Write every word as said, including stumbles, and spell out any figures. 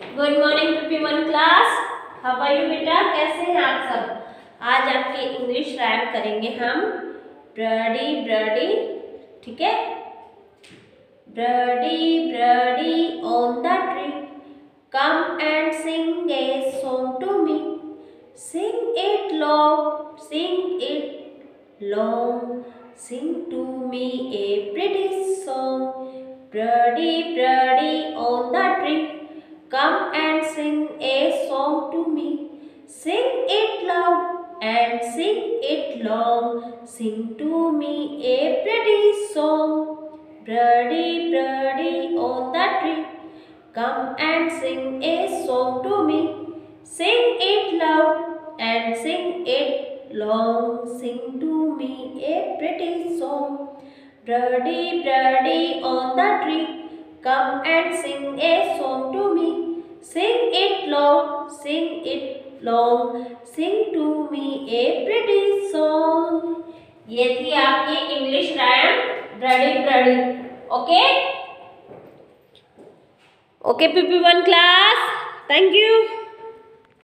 Good morning PP one class. How are you बेटा, कैसे हैं आप सब। आज आपकी इंग्लिश राइम करेंगे हम ब्रडी ब्रडी, ठीक है। Birdie birdie on the tree, come and sing a song to me, sing it long sing it long, sing to me a pretty song. Birdie birdie on the tree, come and sing a song to me, sing it loud and sing it long, sing to me a pretty song. Birdie, birdie on the tree, come and sing a song to me, sing it loud and sing it long, sing to me a pretty song. Birdie, birdie on the tree, come and sing a song to me, sing it loud, sing it long, sing to me a pretty song. ये थी आपकी English rhyme birdie birdie. Okay okay PP one class, thank you.